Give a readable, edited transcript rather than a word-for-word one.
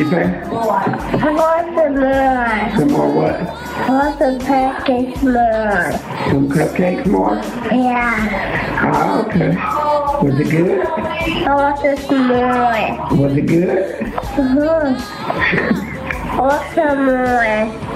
say? I want some more. Some more what? I want some cupcakes more. Some cupcakes more? Yeah. Oh, okay. Was it good? I want some more. Was it good? I want some more.